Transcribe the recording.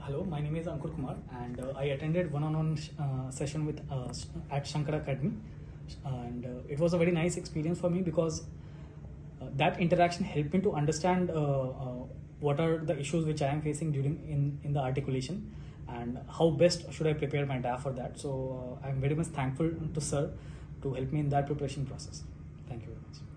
Hello, my name is Ankur Kumar, and I attended one-on-one session with at Shankar Academy, and it was a very nice experience for me because that interaction helped me to understand what are the issues which I am facing during in the articulation, and how best should I prepare my DAF for that. So I am very much thankful to sir to help me in that preparation process. Thank you very much.